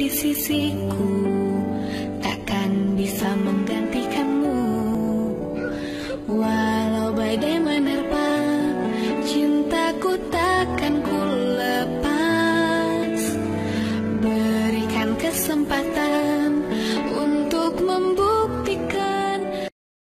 di sisiku, takkan bisa menggantikanmu. Walau badai menerpa, cintaku takkan ku